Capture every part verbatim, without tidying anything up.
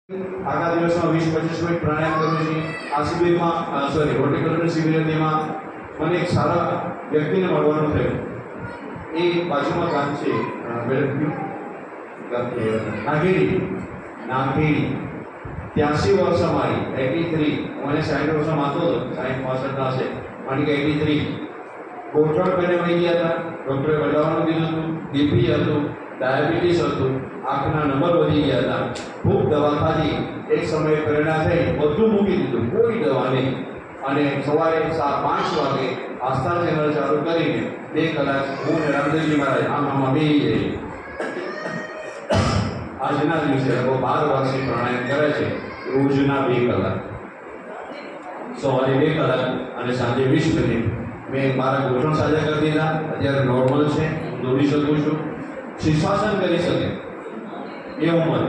आगा दिवसમાં વીસ પચીસ મિનિટ પ્રાણાયામ કરું છું. આ શિબિરમાં સોરી હોર્ટિકલ્ચર શિબિર હતી, એમાં મને એક સારા વ્યક્તિને મળવાનું થયું. એ બાજુમાં ગામ છે નાગેરી નાગેરી ત્યાંસી વર્ષ અમારી એટી થ્રી મને સાઠ વર્ષ માનતો હતો, સાઠ પાસઠના હશે માની કે એટી થ્રી ગોઠવણ કરીને વહી ગયા હતા. ડૉક્ટરે બતાવવાનું કીધું હતું, બીપી હતું, ડાયાબિટીસ હતું, આંખના નંબર વધી ગયા હતા, ખૂબ દવા ખાધી. એક સમયે પ્રેરણા થઈ, બધું મૂકી દીધું, કોઈ દવા નહીં. અને સવારે પાંચ વાગે આસ્થા ચેનલ ચાલુ કરીને બે કલાક હું ને રામદેવજી મહારાજ આમ આમાં બે જઈએ. આજના દિવસે લોકો બાર વર્ષથી પ્રાણાયામ કરે છે, રોજના બે કલાક, સવારે બે કલાક અને સાંજે વીસ મિનિટ. મેં મારા ઘૂંટણ સાજા કરી દીધા, અત્યારે નોર્મલ છે, દોડી શકું છું, શીર્ષાસન કરી શકે એ ઉંમર.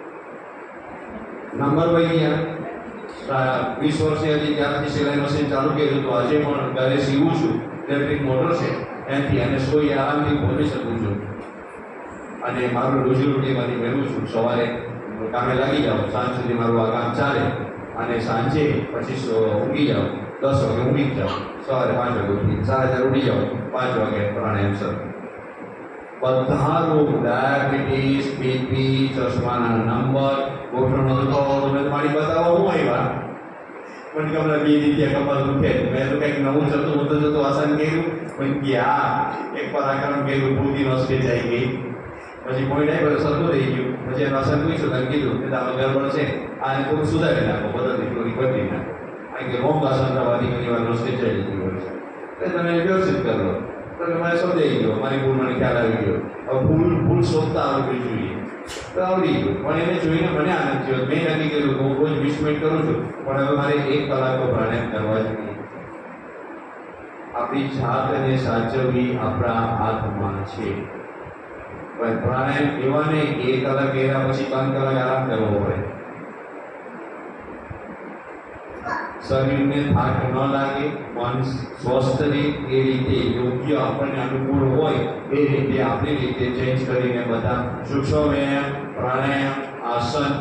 નંબર વહી ગયા. વીસ વર્ષની હતી ત્યારથી સિલાઈ મશીન ચાલુ કર્યું, તો આજે પણ ઘરે સીવું છું, ઇલેક્ટ્રિક મોટર છે એનાથી, અને સોઈ આરામથી બોલી શકું છું. અને મારું રોજીરોટીમાંથી મેળવું છું. સવારે કામે લાગી જાઉં, સાંજ સુધી મારું આ કામ ચાલે, અને સાંજે પછી ઊંઘી જાઉં, દસ વાગે ઊંઘી જાઉં, સવારે પાંચ વાગે ઉઠી સાડા ચાર ઉઠી જાઉં, પાંચ વાગે પ્રાણાયામ શરૂ. બધા રોગ, ડાયાબિટીસ, બીપી, ચશ્માના નંબર, ગોઠણનો દુખાવો, તમે તમારી બતાવો હું આવ્યા પણ કે હમણાં બે રીતે કમર દુખે, મેં તો કંઈક નવું જતું હું તો જતું આસન કર્યું, પણ કે આ એક પર આકરણ કર્યું, ભૂલથી નસકે જાય ગઈ, પછી પોઈન્ટ આવી બધું સરખું થઈ ગયું. પછી એનું આસન પૂછ્યું, તમે કીધું કે આમાં ગરબડ છે, આને થોડું સુધારી નાખો, પદ્ધતિ થોડી બદલી નાખો, કારણ કે રોંગ આસન કરવાથી ઘણી વાર નસકે જઈ જતી હોય છે. એટલે તમે વ્યવસ્થિત કરો તો મને સમજાઈ ગયો, મારી ભૂલ મને ખ્યાલ આવી ગયો. હવે ભૂલ ભૂલ શોધતા આવડવી જોઈએ, તો આવડી ગયું. પણ એને જોઈને મને આનંદ થયો. મેં નક્કી કર્યું કે હું રોજ વીસ મિનિટ કરું છું, પણ હવે મારે એક કલાક તો પ્રાણાયામ કરવા જોઈએ. આપણી જાતને સાચવવી આપણા હાથમાં છે. પણ પ્રાણાયામ એવા નહીં કે એક કલાક કર્યા પછી પાંચ કલાક આરામ કરવો પડે. શરીરને થાક ન લાગે, મન સ્વસ્થ રહે, એ રીતે યોગ્ય આપણને અનુકૂળ હોય એ રીતે આપણી રીતે ચેન્જ કરીને બધા સૂક્ષ્મ વ્યાયામ, પ્રાણાયામ, આસન,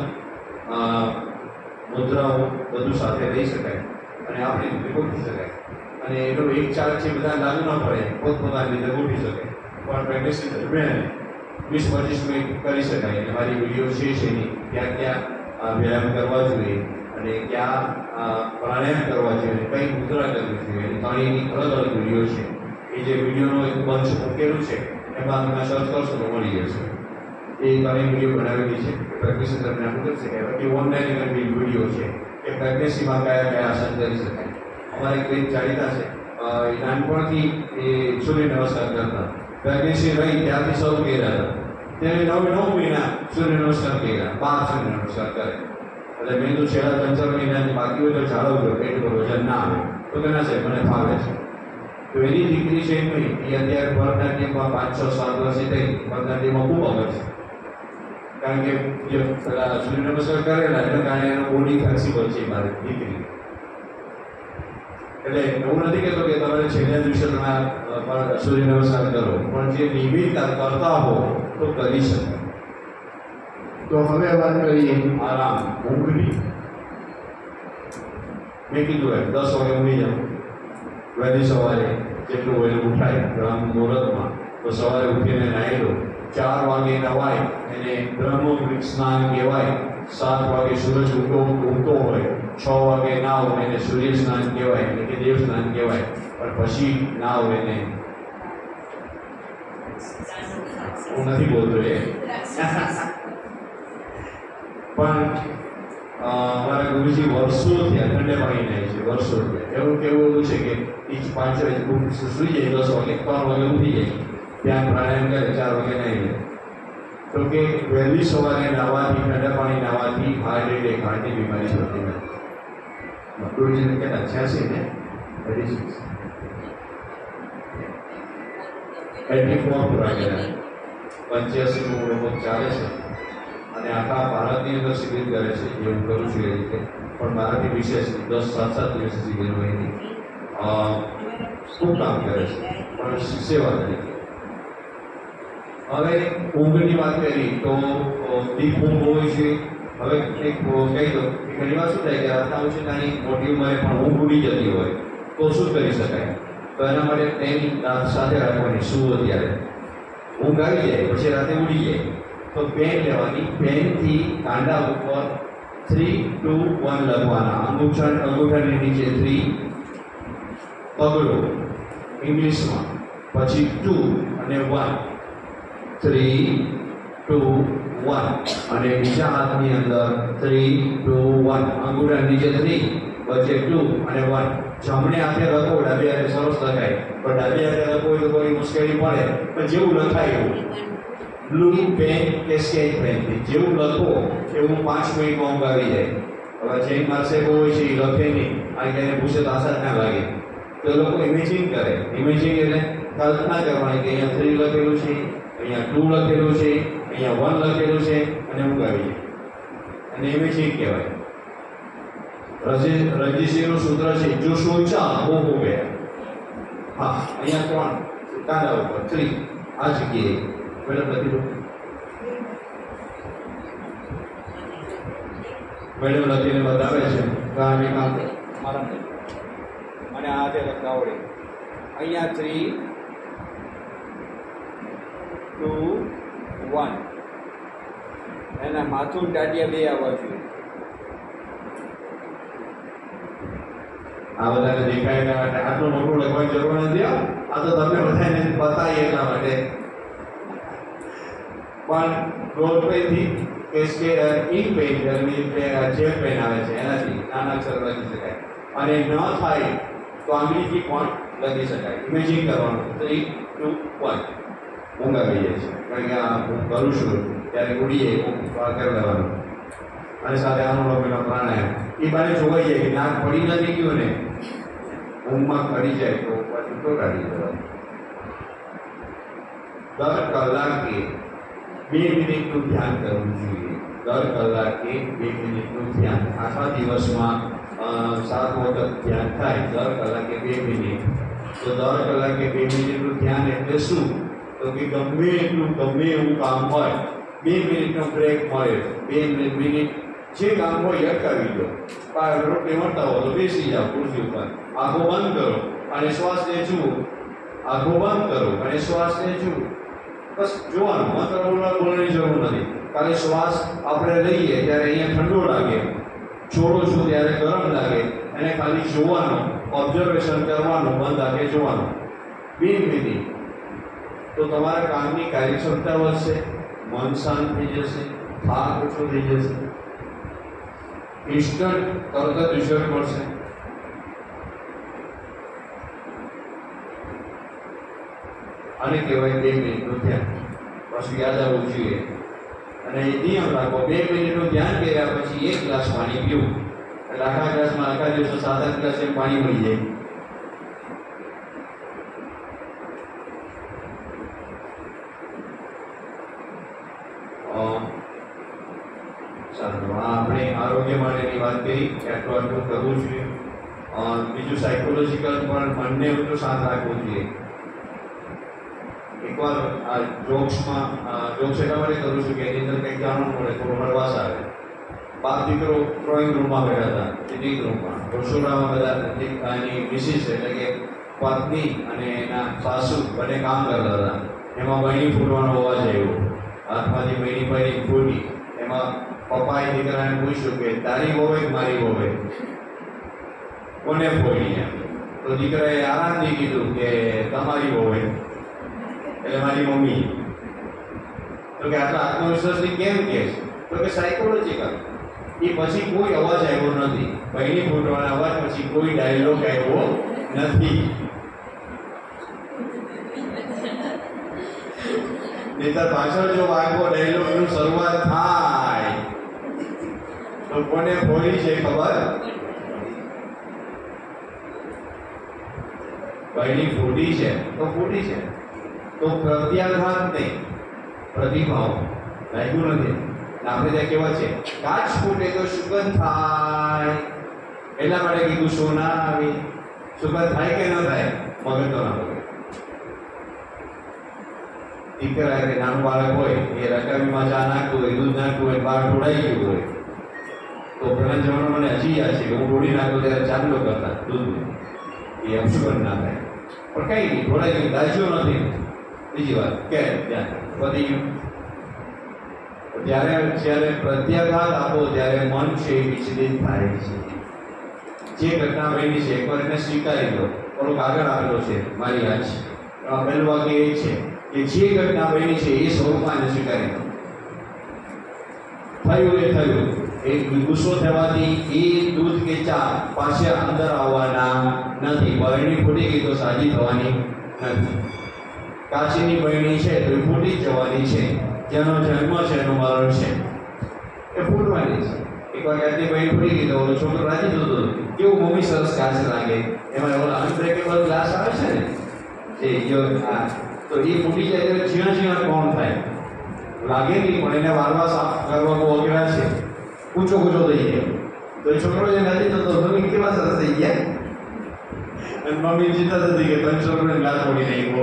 મુદ્રાઓ બધું સાથે રહી શકાય અને આપણી રીતે ગોઠવી શકાય. અને એનો એક ચાર્જ છે બધા લાગુ ન પડે, પોતપોતાની રીતે ગોઠવી શકે. પણ પ્રેક્ટિસ દરમિયાન વીસ પચીસ મિનિટ કરી શકાય. અને મારી વિડીયો છે એની ક્યાં ક્યાં વ્યાયામ કરવા જોઈએ અને ક્યાં પ્રાણાયામ કરવા જોઈએ, કઈ મુદ્રા કરવી જોઈએ, ત્રણેયની અલગ અલગ વિડીયો છે. એ જે વિડીયોનો એક બંચ મૂકેલું છે એમાં તમે સર્ચ કરશો તો મળી જશે. એ ત્રણેય વિડીયો બનાવેલી છે, પ્રેક્ટિસ દરમિયાન કરી શકાય. પછી ઓનલાઈન એવી વિડીયો છે કે પ્રેક્ટિસમાં કયા કયા આસન કરી શકાય. અમારે એક જાણીતા છે, નાનપણથી એ સૂર્ય નમસ્કાર કરતા, પ્રેગ્નન્સી રહી ત્યારથી શરૂ કર્યા હતા. તેને નવ નવ મહિના સૂર્ય નમસ્કાર કર્યા, બાર સૂર્ય નમસ્કાર કરે. એટલે મેં તો છેલ્લા ત્રણ ચાર મહિનાની બાકી હોય તો જાળવજો, એટલું વજન ના આવે તો કે ના સાહેબ મને ફાવે છે. તો એની દીકરી છે એમની, એ અત્યારે ભરતનાટ્યમમાં પાંચ છ સાત વર્ષે થઈ, ભરતનાટ્યમમાં ખૂબ આગળ છે. કારણ કે જે પેલા સૂર્ય નમસ્કાર કરેલા એના કારણે એનો બોડી ફ્લેક્સિબલ છે મારી દીકરી. એટલે એવું નથી કહેતો કે તમારે છેલ્લા દિવસે તમે સૂર્ય નમસ્કાર કરો, પણ જે નિયમિત કરતા હો તો કરી શકાય. તો હવે વાત કરીએ આરામ, ઊંઘની. મેં કીધું એમ દસ વાગે ઊંઘી જાઉં, વહેલી સવારે જેટલું વહેલું ઉઠાય બ્રહ્મ મુહૂર્તમાં, તો સવારે ઉઠીને નાહી લો. ચાર વાગે નવાય એને બ્રહ્મ સ્નાન કહેવાય. સાત વાગે સૂરજ ઉગતો ઉગતો હોય, છ વાગે નાવ એને સૂર્ય સ્નાન કહેવાય, એટલે કે દેવ સ્નાન કહેવાય. પણ પછી નાવ એને હું નથી બોલતો એ પણ અમારા ગુરુજી વર્ષોથી ઠંડે પાણી નાય છે, વર્ષોથી. એવું કેવું એવું છે કે એ પાંચ વાગે સુઈ જાય, દસ વાગે ત્રણ વાગે ઉઠી જાય, ત્યાં પ્રાણાયામ કરે, ચાર વાગે નાઈ જાય. તો કે વહેલી સવારે નાહવાથી, ઠંડા પાણી નાહવાથી હાર્ટ એટેક, હાર્ટની બીમારી થતી નથી. ગુરુજીને કેટલા છ્યાસી ને થર્ટી સિક્સ એટી ફોર પૂરા કર્યા, પંચ્યાસી નું લોકો ચાલે છે. અને આખા ભારતની અંદર શિબિર કરે છે, જે હું કરું છું એ રીતે. પણ મારાથી વિશેષ દસ સાત સાત દિવસ શિબિર હોય નહીં, ખૂબ કામ કરે છે, પણ સેવા તરીકે. હવે ઊંઘની વાત કરી તો દીપ ઊંઘ હોય છે, હવે એક કહી દો કે ઘણી વાર શું થાય કે રાતના ઉછીનાની મોટી ઉંમરે પણ ઊંઘ ઉડી જતી હોય તો શું કરી શકાય? તો એના માટે પેન દાંત સાથે રાખવાની શું અત્યારે ઊંઘ આવી જાય પછી રાતે ઉડી જાય તો પેન લેવાની, પેનથી કાંડા ઉપર થ્રી ટુ વન લખવાના, અંગૂઠા અંગૂઠાની નીચે થ્રી પગલો ઇંગ્લિશમાં, પછી ટુ અને વન, થ્રી ટુ વન અને બીજા હાથની અંદર થ્રી ટુ વન, અંગૂઠા નીચે થ્રી વચ્ચે ટુ અને વન. જમણે હાથે લખો, ડાબી હાથે સરસ લખાય, પણ ડાબી હાથે લખો તો કોઈ મુશ્કેલી પડે, પણ જેવું લખાય એવું બ્લુ પેન કે સ્કેચ પેનથી જેવું લખો એવું પાંચ મિનિટમાં ઊંઘ આવી જાય. હવે જૈન માર્સેકો હોય છે એ લખે નહીં, આ એને પૂછે તો આશા જ ના લાગે, તો લોકો ઇમેજિંગ કરે. ઇમેજિંગ એટલે કલ્પના કરવાની કે અહીંયા થ્રી લખેલું છે, અહીંયા ટુ લખેલું છે, અહીંયા વન લખેલું છે અને ઊંઘ આવી જાય, અને ઇમેજિંગ કહેવાય. રજીસીનું સૂત્ર છે જો સોચા હો હો ગયા. હા, અહીંયા ત્રણ કાંડા ઉપર થ્રી આ જગ્યાએ મેડમ લખી દો. મેડમ લખીને બતાવે છે કામ એ કામ મારા અને આ જે લખતા આવડે. અહીંયા થ્રી ટુ વન, એના માથું ટાટિયા બે આવવા જોઈએ. આ બધાને દેખાય કે આટલું મોટું લખવાની જરૂર નથી. આ તો તમે બધાને બતાવીએ એટલા માટે. પણ રોલ પેનથી કે ઇંક પેન જે પેન આવે છે એનાથી નાના અક્ષર લખી શકાય, અને ન થાય તો આંગળીથી પણ લખી શકાય. ઇમેજિંગ કરવાનું થ્રી ટુ વન ઊંઘ આવી જાય છે. કારણ કે આ હું કરું છું ત્યારે ઉડીએ ઊંઘ કરી લેવાનું, અને સાથે અનુલોમ પ્રાણાયામ એ બારે જોવાઈ જાય કે નાક પડી નથી ગયું ને ઊંઘમાં પડી જાય તો પછી તો કાઢી દેવાનું. દર કલાકે બે મિનિટનું ધ્યાન કરવું જોઈએ. દર કલાકે બે મિનિટનું ધ્યાન. આખા દિવસમાં સાત વખત ધ્યાન થાય, દર કલાકે બે મિનિટ. તો દર કલાકે બે મિનિટનું ધ્યાન એટલે શું? તો કે ગમે એટલું ગમે એવું કામ હોય બે મિનિટનો બ્રેક મળે, બે મિનિટ જે કામ હોય અટકાવી દો. રોટલી મળતા હો તો બેસી જાઓ ખુરશી ઉપર, આંખો બંધ કરો અને શ્વાસને જુઓ. આંખો બંધ કરો અને શ્વાસને જુઓ. બસ જોવાનું, મંત્ર બોલવાની જરૂર નથી. કારણ શ્વાસ આપણે લઈએ ત્યારે અહીંયા ઠંડો લાગે, છોડો છું ત્યારે ગરમ લાગે, એને ખાલી જોવાનું, ઓબ્ઝર્વેશન કરવાનું, બંધ આંખે જોવાનું બે મિનિટ. તો તમારા કામની કાર્યક્ષમતા વધશે, મન શાંત થઈ જશે, થાક ઓછો થઈ જશે, ઇન્સ્ટન્ટ તરત જ રિઝલ્ટ મળશે. આને કહેવાય બે મિનિટનું ધ્યાન. પાછું યાદ આવવું જોઈએ અને એ નિયમ રાખો. બે મિનિટનું ધ્યાન કર્યા પછી એક ગ્લાસ પાણી પીવું, એટલે આખા ગ્લાસમાં આખા દિવસો સાત આઠ ગ્લાસ એમ પાણી મળી જાય. આપણે આરોગ્ય માટેની વાત કરી કે આટલું આટલું કરવું જોઈએ. બીજું સાયકોલોજીકલ પણ મનને એટલું શાંત રાખવું જોઈએ. એકવાર આ જોક્સમાં જોક્સ એટલા માટે કરું છું કે એની અંદર કંઈક જાણવું મળે, થોડો હળવાશ આવે. બાપ દીકરો ડ્રોઈંગ રૂમમાં બેઠા હતા, સિટિંગ રૂમમાં. રસોડામાં બધા એની મિસિસ એટલે કે પત્ની અને એના સાસુ બંને કામ કરતા હતા. એમાં બહેની ફૂટવાનો અવાજ આવ્યો, હાથમાંથી બહેની બહેની ફૂટી. એમાં પપ્પાએ દીકરાને પૂછ્યું કે તારી વહુ કે મારી વહુ? કોને ફોડી? એમ તો દીકરાએ આરામથી કીધું કે તમારી વહુ, એટલે મારી મમ્મી. તો કે આટલા આત્મવિશ્વાસથી કેમ કે છે? તો કે સાયકોલોજીકલ. એ પછી કોઈ અવાજ આવ્યો નથી, બહેની ફૂટવાના અવાજ પછી કોઈ ડાયલોગ આવ્યો નથી. નહીતર પાછળ જો વાગવો ડાયલોગની શરૂઆત થાય તો કોને ફોડી છે ખબર? બહેની ફૂટી છે તો ફૂટી છે, તો પ્રત્યાઘાત નહીં, પ્રતિભાવ લાગ્યું નથી. આપણે ત્યાં કેવા છે, કાચ ફૂટે તો સુગંધ થાય, એટલા માટે કીધું સોના આવી. સુગંધ થાય કે ન થાય? મગજ તો ના બગડે. દીકરા કે નાનું બાળક હોય એ રકાબીમાં ચા નાખતું હોય, દૂધ નાખતું હોય, બહાર ઢોળાઈ ગયું હોય, તો પહેલા જમાનામાં મને હજી યાદ છે કે હું ડોળી નાખતો ત્યારે ચાંદલો કરતા દૂધ એ અપશુકન ના થાય. પણ કંઈ નહીં, થોડા કંઈ દાજ્યો નથી. બીજી વાત કે ત્યાં વધી ગયું. જ્યારે જ્યારે પ્રત્યાઘાત આપો ત્યારે મન છે એ વિચલિત થાય છે. જે ઘટના બની છે એકવાર એને સ્વીકારી લો. થોડોક આગળ આવેલો છે મારી યાદ છે. પહેલું વાક્ય એ છે કે જે ઘટના બની છે એ સ્વરૂપમાં એને સ્વીકારી લો. થયું એ થયું. એ ગુસ્સો થવાથી એ દૂધ કે ચા પાછા અંદર આવવાના નથી. બરણી ફૂટી ગઈ તો સાજી થવાની નથી. કાચીની બરણી છે તો એ ફૂટી જ જવાની છે. જેનો જન્મ છે એનું મરણ છે એ ફૂટવાની છે. એકવાર કાચની બરણી ફૂટી ગઈ તો ઓલો છોકરો રાજી થતો કેવું મમ્મી સરસ કાચ લાગે. એમાં ઓલા અનબ્રેકેબલ ગ્લાસ આવે છે ને એ હા, તો એ ફૂટી જાય ત્યારે ઝીણા ઝીણા કોણ થાય લાગે નહીં, પણ એને વારવા સાફ કરવા બહુ અઘરા છે. ઊંચો ઊંચો થઈ જાય તો એ છોકરો જે નથી થતો મમ્મી કેવા સરસ થઈ ગયા. અને મમ્મી ચિંતા થતી કે તમે છોકરોને ગ્લાસ ફોડી નાખ્યો.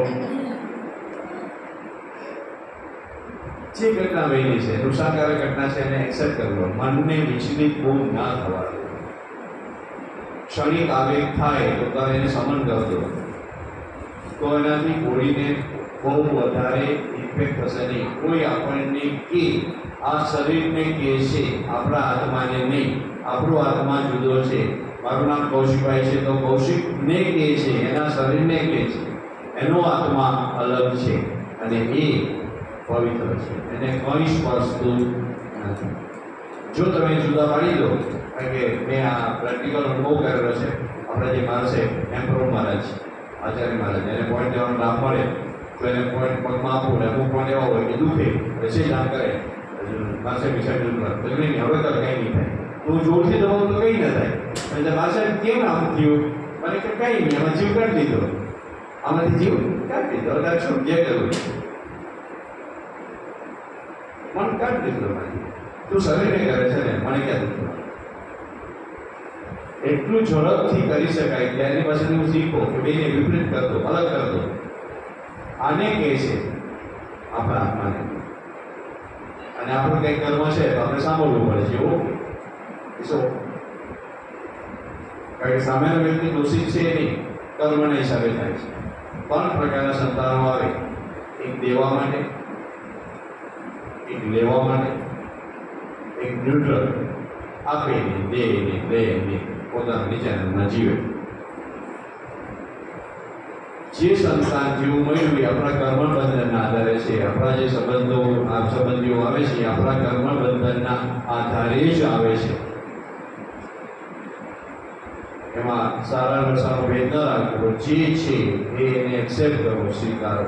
જે ઘટના બની છે નુકસાનકારક ઘટના છે એને એક્સેપ્ટ કરવો. મનને વિચલિત બહુ ના થવા દો. ક્ષણિક આવેગ થાય તો તારે એને સમન કરજો, તો એનાથી બોડીને બહુ વધારે ઇફેક્ટ થશે નહીં. કોઈ આપણને કે આ શરીરને કે છે, આપણા આત્માને નહીં. આપણો આત્મા જુદો છે. મારું નામ કૌશિકભાઈ છે તો કૌશિકને કે છે, એના શરીરને કે છે. એનો આત્મા અલગ છે અને એ પવિત્ર છે, એને કંઈ સ્પર્શતું નથી. જો તમે જુદા પાડી દો, કારણ કે મેં આ પ્રેક્ટિકલ અનુભવ કરેલો છે. આપણે જે માણસ છે એમ્પ્રોર મહારાજ, આચાર્ય મહારાજ, એને પોઈન્ટ દેવાનો લાભ મળે તો એને પોઈન્ટ પગમાં આપવું ને અમુક પોઈન્ટ એવા હોય કે દુખે પછી જ આમ કરે માસે વિચાર હજુ નહીં, હવે તો કંઈ નહીં થાય. હું જોરથી દબાવું તો કંઈ ના થાય. એટલે માસે કેમ આમ થયું, મને કે કંઈ નહીં, આમાં જીવ કાઢી દીધો, આમાંથી જીવ કાઢી દીધો. એટલે શું જે કરવું મન કાઢી દીધો. તું શરીરને કરે છે ને મને ક્યાં દીધું. એટલું ઝડપથી કરી શકાય કે એની પાસેથી હું શીખો કે બેને વિપરીત કરતો, અલગ કરતો. આને કહે છે આપણા આત્માને, અને આપણું કંઈક કર્મ છે તો આપણે સાંભળવું પડે છે. ઓકે સો કારણ કે સામેનો વ્યક્તિ દોષિત છે નહીં, કર્મના હિસાબે થાય છે. ત્રણ પ્રકારના સંતાનો આવે, એક દેવા માટે, એક લેવા માટે, એક ન્યુટ્રલ આપે ને દે ને દે ને પોતાના વિચારના જીવે. જે સંતાન જેવું મળ્યું એ આપણા કર્મ બંધનના આધારે છે. આપણા જે સંબંધો આ સંબંધીઓ આવે છે આપણા કર્મ બંધનના આધારે જ આવે છે. એમાં સારા નશાનો ભેદ ન રાખવો. જે છે એ એને એક્સેપ્ટ કરવો, સ્વીકારો.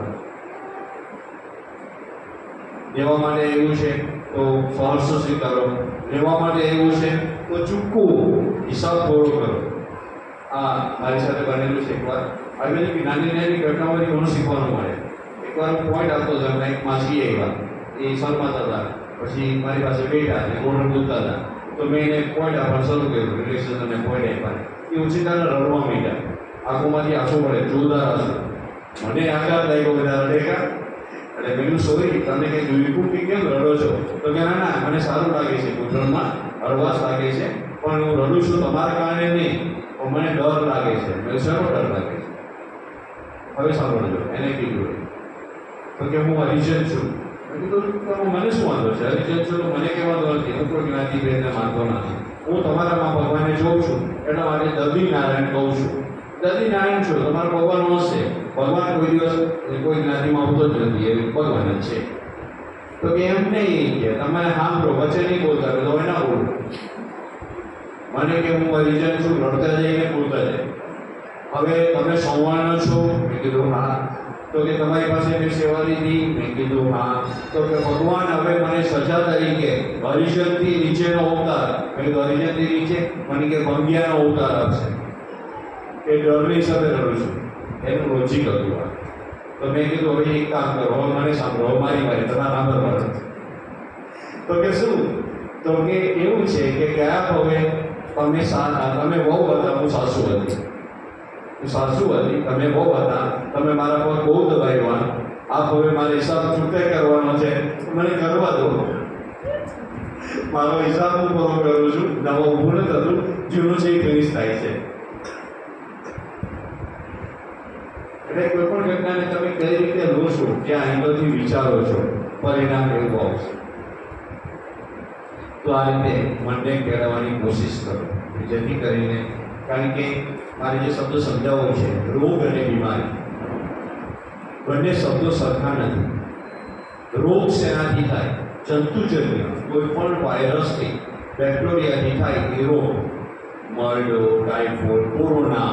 દેવા માટે એવું છે તો ફોર્સ સ્વીકારો, લેવા માટે એવું છે તો ચૂકવું, હિસાબ પૂરો કરો. આ મારી સાથે બનેલું છે. એકવાર આવી બધી નાની નાની ઘટનાઓથી ઘણું શીખવાનું મળે. એકવાર હું પોઈન્ટ આપતો હતો, એમના એક માસી આવ્યા, એ શરમાતા હતા. પછી મારી પાસે બેઠા અને મોટર બોલતા હતા, તો મેં એને પોઈન્ટ આપવાનું શરૂ કર્યું. રિલેક્સેશનને પોઈન્ટ આપ્યા. એ ઉછીતાને રડવા માંડ્યા, આંખોમાંથી આંસુ પડે, જોરદાર આંસુ. મને આઘાત લાગ્યો બધા રડેકા. એટલે મેં સોરી તમે કંઈ જોયું કે કેમ રડો છો? તો કે ના ના મને સારું લાગે છે, ગુજરાતમાં હળવાશ લાગે છે, પણ હું રડું છું તમારા કારણે નહીં, પણ મને ડર લાગે છે. મને શેનો ડર લાગે છે? હવે સાંભળજો. એને કીધું તો કે હું હરિજન છું. મેં કીધું મને શું વાંધો છે? હરિજન છું તો મને કેમ વાંધો નથી? હું કોઈ જ્ઞાતિ ભેદને માનતો નથી. હું તમારામાં ભગવાનને જોઉં છું, એટલા માટે દદી નારાયણ કહું છું. દદી નારાયણ છું, તમારો ભગવાન હશે. ભગવાન કોઈ દિવસ કોઈ જ્ઞાતિમાં આવતો જ નથી, એ ભગવાન જ છે. તો કે એમ નહીં કે તમે સાંભળો, વચ્ચે નહીં બોલતા, તો હવે ના બોલો. મને કે હું હરિજન છું, રડતા જઈને બોલતા જાય. હવે તમે સંવાણ છો? મેં કીધું હા. તો કે તમારી પાસે મેં સેવા લીધી? મેં કીધું હા. તો કે ભગવાન હવે મને સજા તરીકે હરિજનથી નીચેનો અવતાર, મેં કીધું હરિજનથી નીચે, મને કે ભંગિયાનો અવતાર આપશે. એ ડરની સાથે રડું છું. એનું લોજિક હતું આ. તો મેં કીધું હવે એક કામ કરો, હવે મને સાંભળો, હવે મારી મારી તમારા નામ પર. તો કે શું? તો કે એવું છે કે ગયા હવે તમે તમે બહુ હતા, હું સાસુ હતી. હું સાસુ હતી, તમે બહુ હતા, તમે મારા પર બહુ દબાવ્યા. આ હવે મારે હિસાબ ચૂકતે કરવાનો છે, મને કરવા દો. મારો હિસાબ હું પૂરો કરું છું, નવો ઊભું નથી થતું, જૂનું છે એ ફિનિશ થાય છે. એટલે કોઈ પણ ઘટનાને તમે કઈ રીતે લો છો, ક્યાં એંગલથી વિચારો છો, પરિણામ એવું આવશે. તો આ રીતે મનને કેળવવાની કોશિશ કરો, જેથી કરીને, કારણ કે મારે જે શબ્દો સમજાવવો છે, રોગ અને બીમારી બંને શબ્દો સરખા નથી. રોગ શેનાથી થાય? જંતુજન્ય કોઈ પણ વાયરસથી, બેક્ટેરિયાથી થાય એ રોગ. મરડો, ટાઇફોઇડ, કોરોના,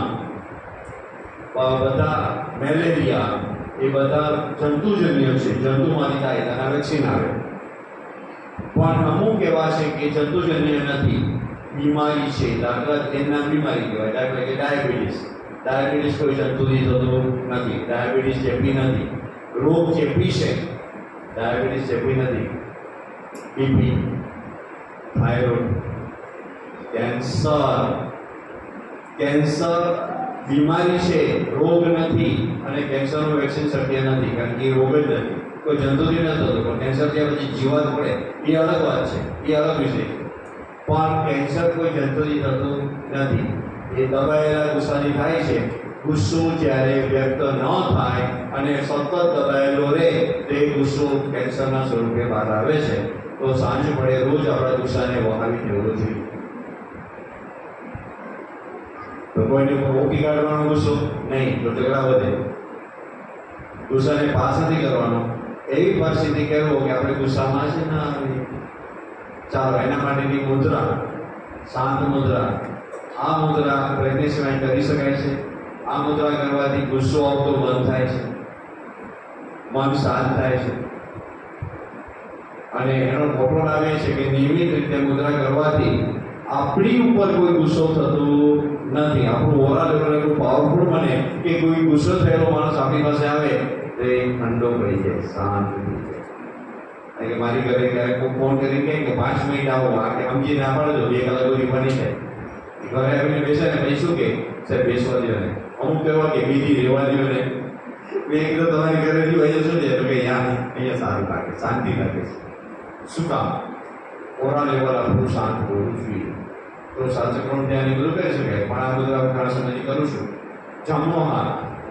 બધા મેલેરિયા, એ બધા જંતુજન્ય છે, જંતુમાંથી થાય, તેના વેક્સિન આવે. પણ અમુક એવા છે કે જંતુજન્ય નથી, બીમારી છે, દાખલા એમના બીમારી કહેવાય. દાખલા કે ડાયાબિટીસ. ડાયાબિટીસ કોઈ જંતુથી થતું નથી, ડાયાબિટીસ ચેપી નથી. રોગ ચેપી છે, ડાયાબિટીસ ચેપી નથી. BP, thyroid, cancer. કેન્સર બીમારી છે, રોગ નથી, અને કેન્સરનું વેક્સિન શક્ય નથી, કારણ કે એ રોગ જ નથી, કોઈ જંતુથી ન થતો. પણ કેન્સર ત્યાં પછી જીવાત પડે એ અલગ વાત છે, એ અલગ વિષય છે. પણ કેન્સર કોઈ જંતુથી થતું નથી, એ દબાયેલા ગુસ્સાથી થાય છે. ગુસ્સો જ્યારે વ્યક્ત ન થાય અને સતત દબાયેલો રહે તે ગુસ્સો કેન્સરના સ્વરૂપે બહાર આવે છે. તો સાંજ પડે રોજ આપણા ગુસ્સાને વહાવી દેવો જોઈએ. તો કોઈને રોકી કાઢવાનો ગુસ્સો નહીં, તો ઝઘડા વધે. ગુસ્સાને પાસ નથી કરવાનો. એવી પરિસ્થિતિ કરવો કે આપણે ગુસ્સામાં છે ને, ચાલો એના માટેની મુદ્રા, શાંત મુદ્રા. આ મુદ્રા પ્રેગ્નેન્સીમાં કરી શકાય છે. આ મુદ્રા કરવાથી ગુસ્સો આવતો બંધ થાય છે, મન શાંત થાય છે. અને એનો મોટો લાભ એ છે કે નિયમિત રીતે મુદ્રા કરવાથી આપણી ઉપર કોઈ ગુસ્સો થતો નથી. આપણું ઓરા લેવલ એટલું પાવરફુલ બને કે કોઈ ગુસ્સો થયેલો માણસ આપણી પાસે આવે તો એ ઠંડો પડી જાય, શાંત થઈ જાય. કે મારી ઘરે ક્યારેક કોઈ ફોન કરી કહે કે પાંચ મિનિટ આવો, આ કે સમજી ના પાડજો, બે કલાક સુધી બની જાય. ઘરે આવીને બેસે ને પછી શું કે સાહેબ બેસવા દો ને, અમુક કહેવા કે બીજી રહેવા દો ને. મેં કીધું તમારી ઘરેથી વહી શું છે? તો કે યા અહીંયા સારું લાગે, શાંતિ લાગે છે. શું કામ? ઓરા લેવલ આપણું શાંત હોવું જોઈએ. તો સાચકરણ ત્યાં બધું કરી શકાય, પણ આ બધું આપણે ઘણા સમયથી કરું છું. જમણો હાથ,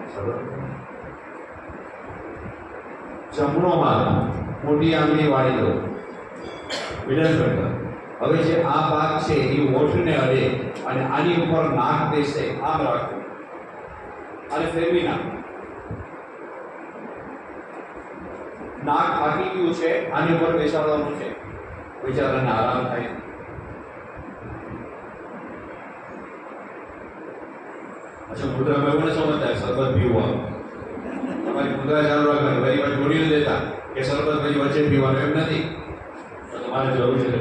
જમણો હાથ મોટી આંગળી વાળી દો, મિડલ ફિંગર. હવે જે આ ભાગ છે એ હોઠને અડે અને આની ઉપર નાક બેસે, આમ રાખવું અને ફેરવી નાખવું. નાક થાકી ગયું છે, આની ઉપર બેસાડવાનું છે, વિચારાને આરામ થાય. અચ્છા, મુદ્રા મેં મને સમજતા શરબત પીવું, તમારી મુદ્રા ચાલુ રાખવાની, વરી વાર જોડી ન દેતા કે શરબત પછી વચ્ચે પીવાનું, એમ નથી. તો તમારે જરૂર છે.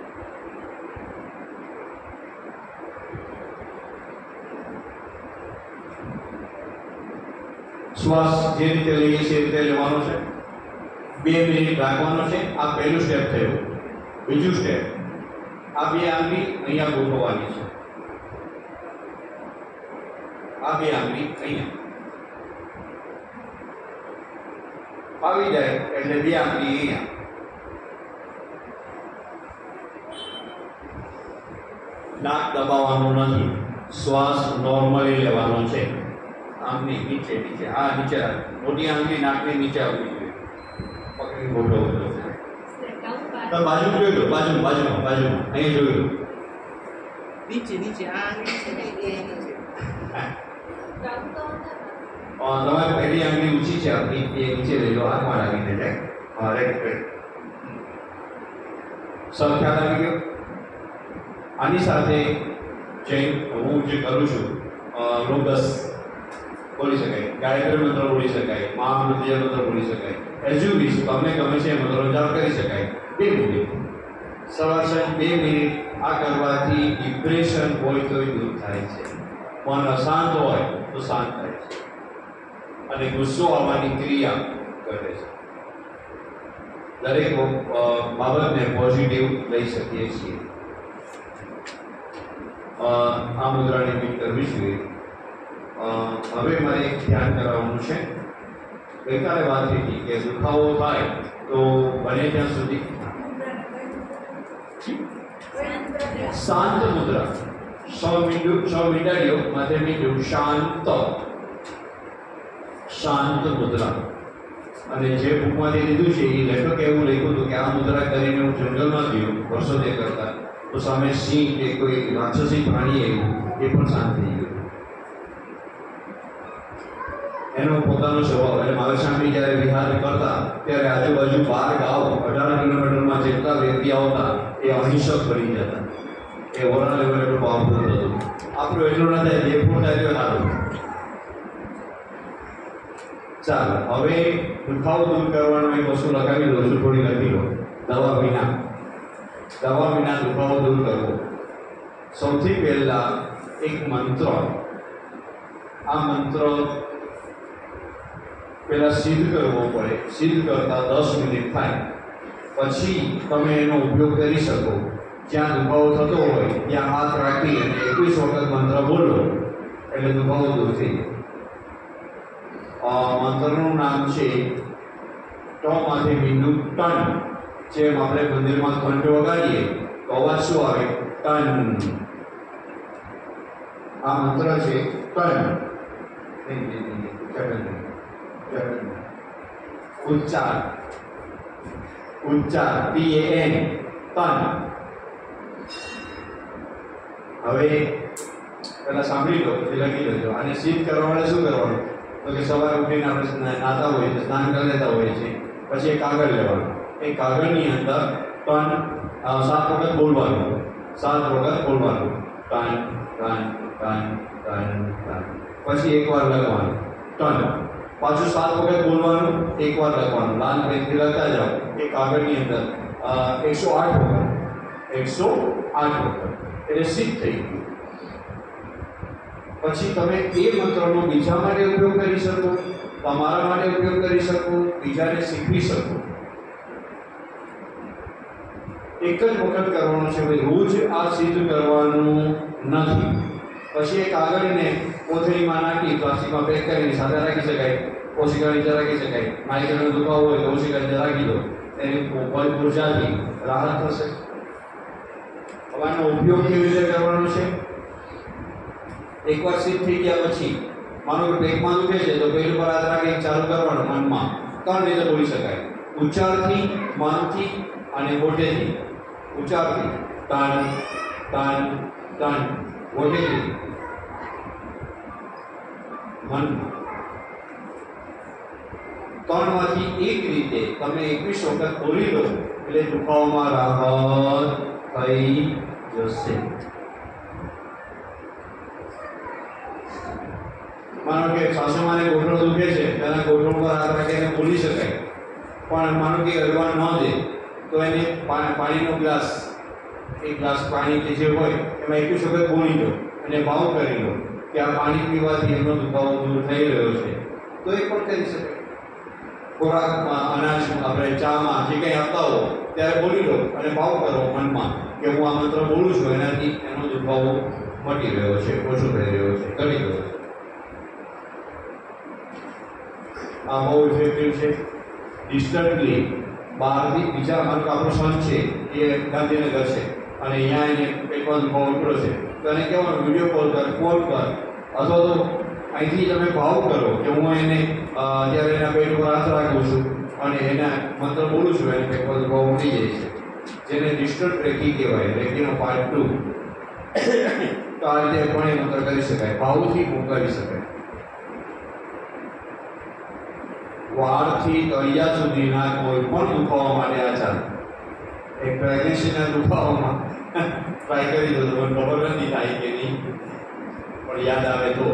શ્વાસ જે રીતે લઈએ છીએ એ રીતે લેવાનો છે. બે મિનિટ રાખવાનો છે. આ પહેલું સ્ટેપ થયું. બીજું સ્ટેપ, આ બે આંગળી અહીંયા ગોઠવવાની છે. આ બે આંગળી અહીંયા આવી જાય એટલે બે આંગળી અહીંયા. નાક દબાવવાનું નથી, શ્વાસ નોર્મલી લેવાનો છે. આંગળી નીચે નીચે, આ નીચે રાખો. મોટી આંગળી નાકની નીચે આવવી જોઈએ. પકડી મોટો વધો. તો બાજુ જોઈ લો, બાજુ બાજુમાં બાજુમાં અહીં જોઈ લો. નીચે નીચે આ નીચે તમારી પહેલી આંગળી ઊંચી છે, આપણી એ નીચે લઈ લો, હાથમાં લાગીને જાય. હા, રાઈટ રાઈટ. સર ખ્યાલ આવી ગયો. આની સાથે જૈન હું જે કરું છું, રોગસ બોલી શકાય, ગાયત્રી મંત્ર બોલી શકાય, મહામૃત્યુંજય મંત્ર બોલી શકાય, એઝ યુ વિશ, તમને ગમે છે એ મંત્રોચ્ચાર કરી શકાય. બે મિનિટ સવાર સાંજ બે મિનિટ આ કરવાથી ડિપ્રેશન હોય તો દૂર થાય છે, મન અશાંત હોય તો શાંત થાય છે, અને ગુસ્સો આવવાની ક્રિયા કરે છે. દરેક બાબતને પોઝિટિવ લઈ શકીએ છીએ. આ મુદ્રાને બીટ કરવી જોઈએ. હવે મારે એક ધ્યાન કરાવવાનું છે. ગઈકાલે વાત થઈ કે દુખાવો થાય તો બને ત્યાં સુધી શાંત મુદ્રા, સ મીંડું સ મીંડાડીઓ માથે મીંડું, શાંત શાંત મુદ્રા. અને જે બુકમાંથી લીધું છે એ લેખકે એવું લખ્યું હતું કે આ મુદ્રા કરીને હું જંગલમાં ગયો વર્ષો તે કરતા, તો સામે સિંહ કે કોઈ રાક્ષસી પ્રાણી આવ્યું, એ પણ શાંત થઈ ગયું. એનો પોતાનો સ્વભાવ. એટલે માલસામી જ્યારે વિહાર કરતા ત્યારે આજુબાજુ બાર ગાવ અઢાર કિલોમીટરમાં જેટલા વ્યક્તિ આવતા એ અહિંસક બની જતા. એ ઓવરઓલ લેવલ એટલું પાવરફુલ હતું. આપણું એટલું ના થાય, જે ફૂટ થાય તે સારું. ચાલો, હવે દુખાવો દૂર કરવાનો એક વસ્તુ લગાવી દઉં છું, થોડી લખી લો. દવા વિના દવા વિના દુખાવો દૂર કરવો. સૌથી પહેલા એક મંત્ર. આ મંત્ર પહેલા સિદ્ધ કરવો પડે. સિદ્ધ કરતા દસ મિનિટ થાય પછી તમે એનો ઉપયોગ કરી શકો. જ્યાં દુખાવો થતો હોય ત્યાં હાથ રાખી અને એકવીસ વખત મંત્ર બોલો એટલે દુખાવો દૂર થઈ જાય. મંત્રનું નામ છે ટ માંથી બિંદુ ટન. જેમ આપણે મંદિરમાં ઘંટ વગાડીએ તો અવાજ શું આવે? ટન. આ મંત્ર છે ટન. ઉચ્ચાર ઉચ્ચાર ટી એ એન ટન. હવે પેલા સાંભળી લો, પછી લખી લેજો. અને સિદ્ધ કરવા માટે શું કરવાનું? તો કે સવારે ઉઠીને આપણે નાતા હોઈએ છીએ, સ્નાન કરી લેતા હોઈએ છીએ, પછી એક કાગળ લેવાનું. એ કાગળની અંદર ટન સાત વખત બોલવાનું. સાત વખત બોલવાનું. ટન ટન ટન ટન ટન. પછી એકવાર લખવાનું ટન. પાછું સાત વખત બોલવાનું, એકવાર લખવાનું. લાલ પેનથી લખતા જાઓ. એ કાગળની અંદર એકસો આઠ વખત એકસો આઠ વખત એટલે સિદ્ધ થઈ ગયું. પછી તમે એ મંત્રનો બીજા માટે ઉપયોગ કરી શકો, તમારા માટે ઉપયોગ કરી શકો, બીજાને શીખવી શકો. એક જ વખત કરવાનું છે, રોજ આ સિદ્ધ કરવાનું નથી. પછી એક કાગળને કોથળીમાં નાખી પ્લાસ્ટિકમાં પેક કરીને સાથે રાખી શકાય. કોશિકા નીચે રાખી શકાય. માઇગ્રેનનો દુખાવો હોય તો કોશિકા નીચે રાખી દો, એની ઉર્જાથી રાહત થશે. હવે આનો ઉપયોગ કેવી રીતે કરવાનો છે? એકવાર સિદ્ધ થઈ ગયા પછી માનો કે પેટમાં દુખે છે તો પેટ પર હાથ રાખી ચાલુ કરવાનું મનમાં. ત્રણ રીતે બોલી શકાય: ઉચ્ચારથી, મનથી અને મોઢેથી. ઉચ્ચારથી તાન તાન તાન, મોઢેથી મનમાં. ત્રણમાંથી એક રીતે તમે એકવીસ વખત બોલી લો એટલે દુખાવામાં રાહત થઈ જશે. માનો કે સાસુમાને ગોઠણ દુખે છે, તેના ગોઠણ પર હાથ રાખીને બોલી શકાય. પણ માનો કે હલવા ન દે તો એને પાણીનો ગ્લાસ, એક ગ્લાસ પાણી કે જે હોય એમાં એકવીસ વખત બોલી લો અને ભાવ કરી લો કે આ પાણી પીવાથી એમનો દુખાવો દૂર થઈ રહ્યો છે, તો એ પણ કરી શકાય. ખોરાકમાં, અનાજ, આપણે ચામાં જે કંઈ આપતા હો ત્યારે બોલી લો અને ભાવ કરો મનમાં કે હું આ મંત્ર બોલું છું, એનાથી એનો દુખાવો મટી રહ્યો છે, ઓછો થઈ રહ્યો છે, ઘટી ગયો છે. આ બહુ ઇફેક્ટિવ છે. ડિસ્ટન્ટલી બહારથી બીજા, માનો કે આપણો સન છે એ ગાંધીનગર છે અને અહીંયા એને પેટમાં દુખાવો ઉતરો છે તો એને કહેવાનું વિડીયો કોલ કર, ફોન કર, અથવા તો અહીંથી તમે ભાવ કરો કે હું એને અત્યારે એના પેટ પર હાથ રાખું છું અને એના મંત્ર બોલું છું, એને પેટમાં દુખાવો મળી જાય છે, જેને ડિસ્ટન્ટ રેકી કહેવાય. રેકીનો પાર્ટ ટુ. તો આ રીતે પણ એ મંત્ર કરી શકાય, ભાવથી મોકલાવી શકાય. વાળથી તળિયા સુધીના કોઈ પણ દુખાવા માટે આ ચાલે. એક પ્રેગ્નન્સીના દુખાવામાં ટ્રાય કરી દો, તમને ખબર નથી થાય કે નહીં, પણ યાદ આવે તો.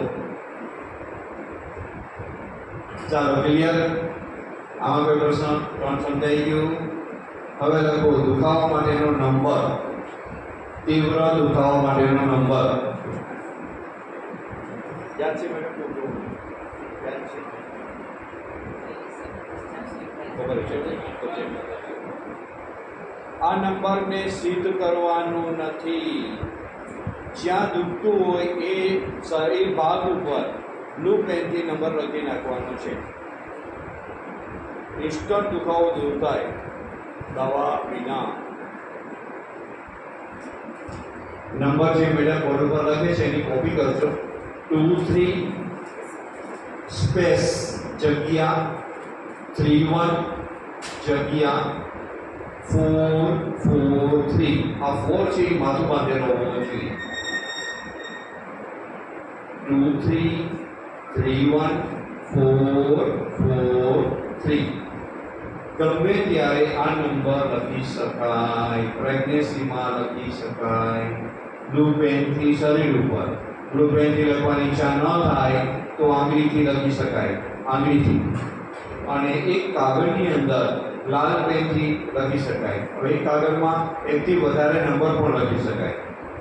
ચાલો, ક્લિયર? આમાં કોઈ પ્રશ્ન? ત્રણ સમજાઈ ગયું. હવે લખો દુખાવા માટેનો નંબર. તીવ્ર દુખાવા માટેનો નંબર યાદ છે મેડમ? યાદ છે? આ નંબરને સિદ્ધ કરવાનું નથી. જ્યાં દુખતું હોય એ શરીર ભાગ ઉપર બ્લુ પેનથી નંબર લખી નાખવાનો છે. ઇન્સ્ટન્ટ દુખાવો દૂર થાય દવા વિના. નંબર જે મેડમ બોર્ડ ઉપર લખે છે એની કોપી કરજો. ટુ થ્રી સ્પેસ જગ્યા થ્રી વન જગ્યા ફોર ફોર થ્રી. આ ફોર છે એ માથું બાંધેલો હોવો જોઈએ. Two three three one four four three. ગમે ત્યારે આ નંબર લખી શકાય, પ્રેગ્નન્સીમાં લખી શકાય. બ્લુ પેનથી શરીર ઉપર, બ્લુ પેનથી લખવાની ઈચ્છા ન થાય તો આંગળીથી લખી શકાય, આંગળીથી. અને એક કાગળની અંદર લાલ પેનથી લખી શકાય. હવે એક કાગળમાં એકથી વધારે નંબર પણ લખી શકાય.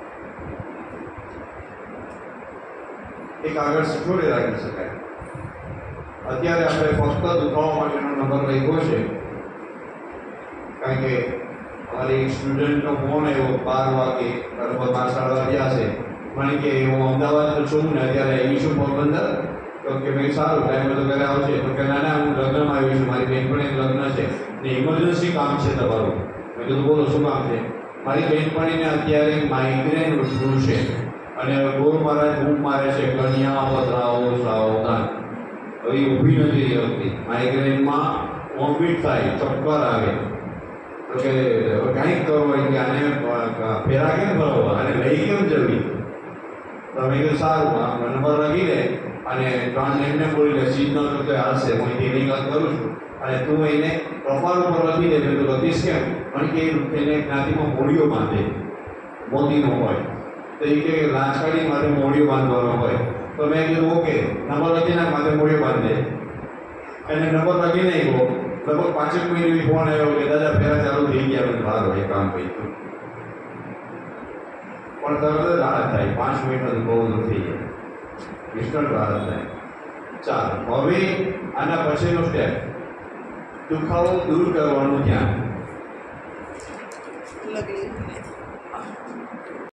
એક કાગળ સિક્યોર રાખી શકાય. અત્યારે આપણે ફક્ત દુખાવા માટેનો નંબર લખ્યો છે, કારણ કે અમારી એક સ્ટુડન્ટનો ફોન આવ્યો બાર વાગે, બરાબર બાર સાડા વાગ્યા છે. મને કે હું અમદાવાદ તો છું ને અત્યારે આવી છું પોરબંદર. તો કે ભાઈ સારું, ટાઈમ તો ઘરે આવશે. તો કે ના ના, હું લગ્નમાં આવી છું, મારી બહેનપણી લગ્ન છે ને ઇમરજન્સી કામ છે તમારું. મેં કીધું બોલો શું કામ છે? મારી બહેનપણીને અત્યારે માઇગ્રેન ઉઠવું છે અને ગોળ મારા ધૂપ મારે છે, કણિયા પતરાઓ સાવધાન. હવે ઊભી નથી રહેતી. માઇગ્રેનમાં વોમિટ થાય, ચક્કર આવે. તો કે હવે કાંઈક કરવું હોય કે આને ફેરા કેમ ભરવા, આને લઈ કેમ જવી? તો મેં કીધું સારું, આ નંબર લખી દે અને ત્રણ એમને બોલી લે, સીધ ન તો હાલશે, હું એની વાત કરું છું. અને તું એને પ્રોફાઇલ ઉપર લખી દે. મેં તું લખીશ કેમ? પણ કે એને જ્ઞાતિમાં મોડીઓ બાંધે, મોદીનો હોય. તો એ કે લાંચકાડી માટે મોડીઓ બાંધવાનો હોય. તો મેં કીધું ઓકે, નંબર લખી નાખ, માથે મોડીઓ બાંધે. એને નંબર લખી નાખ્યો. લગભગ પાંચેક મિનિટ ફોન આવ્યો કે દાદા ફેરા ચાલુ થઈ ગયા. મેં બહાર હોય કામ થઈ ગયું, પણ તરત જ રાહત થાય. પાંચ મિનિટમાં બહુ દૂર થઈ જાય, ઇન્સ્ટન્ટ રાહત થાય. ચાલો, હવે આના પછીનો સ્ટેપ, દુખાવો દૂર કરવાનું ધ્યાન.